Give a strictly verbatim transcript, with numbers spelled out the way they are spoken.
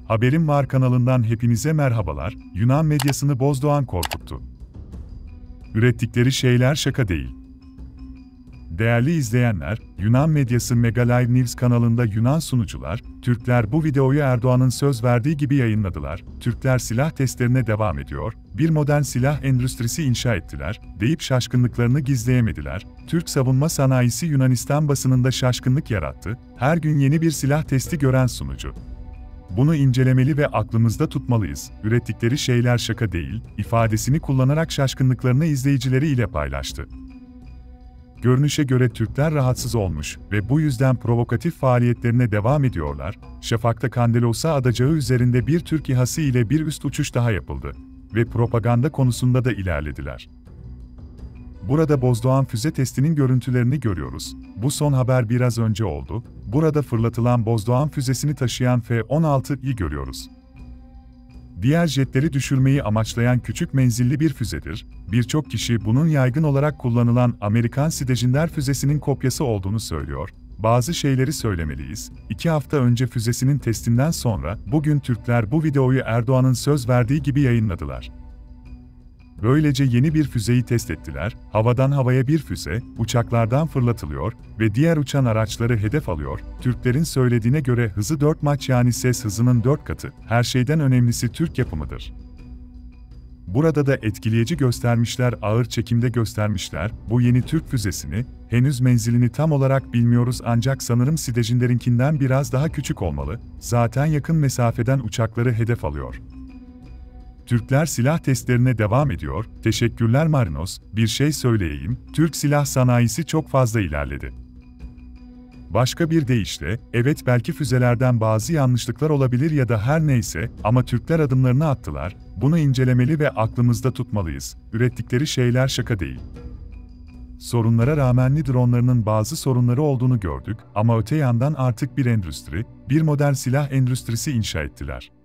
Haberim Var kanalından hepinize merhabalar. Yunan medyasını Bozdoğan korkuttu. Ürettikleri şeyler şaka değil. Değerli izleyenler, Yunan medyası Megalive News kanalında Yunan sunucular, Türkler bu videoyu Erdoğan'ın söz verdiği gibi yayınladılar, Türkler silah testlerine devam ediyor, bir modern silah endüstrisi inşa ettiler, deyip şaşkınlıklarını gizleyemediler, Türk savunma sanayisi Yunanistan basınında şaşkınlık yarattı, her gün yeni bir silah testi gören sunucu. Bunu incelemeli ve aklımızda tutmalıyız, ürettikleri şeyler şaka değil, ifadesini kullanarak şaşkınlıklarını izleyicileri ile paylaştı. Görünüşe göre Türkler rahatsız olmuş ve bu yüzden provokatif faaliyetlerine devam ediyorlar. Şafak'ta Kandelos'a adacağı üzerinde bir Türk İHA'sı ile bir üst uçuş daha yapıldı ve propaganda konusunda da ilerlediler. Burada Bozdoğan füze testinin görüntülerini görüyoruz. Bu son haber biraz önce oldu. Burada fırlatılan Bozdoğan füzesini taşıyan F on altı'yı görüyoruz. Diğer jetleri düşürmeyi amaçlayan küçük menzilli bir füzedir. Birçok kişi bunun yaygın olarak kullanılan Amerikan Sidejinder füzesinin kopyası olduğunu söylüyor. Bazı şeyleri söylemeliyiz. İki hafta önce füzesinin testinden sonra, bugün Türkler bu videoyu Erdoğan'ın söz verdiği gibi yayınladılar. Böylece yeni bir füzeyi test ettiler, havadan havaya bir füze, uçaklardan fırlatılıyor ve diğer uçan araçları hedef alıyor. Türklerin söylediğine göre hızı dört Mach yani ses hızının dört katı, her şeyden önemlisi Türk yapımıdır. Burada da etkileyici göstermişler, ağır çekimde göstermişler, bu yeni Türk füzesini, henüz menzilini tam olarak bilmiyoruz ancak sanırım Sidejinder'inkinden biraz daha küçük olmalı, zaten yakın mesafeden uçakları hedef alıyor. Türkler silah testlerine devam ediyor, teşekkürler Marinos, bir şey söyleyeyim, Türk silah sanayisi çok fazla ilerledi. Başka bir deyişle, evet belki füzelerden bazı yanlışlıklar olabilir ya da her neyse ama Türkler adımlarını attılar, bunu incelemeli ve aklımızda tutmalıyız, ürettikleri şeyler şaka değil. Sorunlara rağmen dronlarının bazı sorunları olduğunu gördük ama öte yandan artık bir endüstri, bir modern silah endüstrisi inşa ettiler.